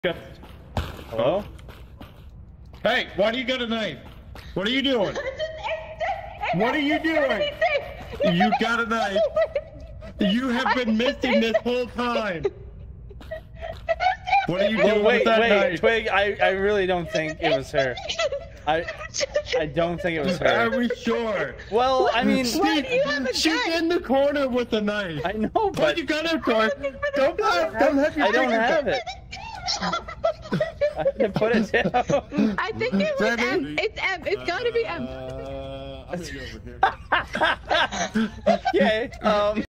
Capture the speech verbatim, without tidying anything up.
Hello? Hey, why do you got a knife? What are you doing? What are you doing? You got a knife. You have been missing this whole time. What are you doing Well, wait, with that wait, knife? Twig, I, I really don't think it was her. I I don't think it was her. Are we sure? Well, I mean, Steve, do you have a she's gun? in the corner with a knife. I know, What but you got of course? Don't have, don't have your I don't fingers have up. it. I had to put it down. I think it was Remi? M. It's M. It's gotta be M. Uh, I'm gonna go over here. Okay, um...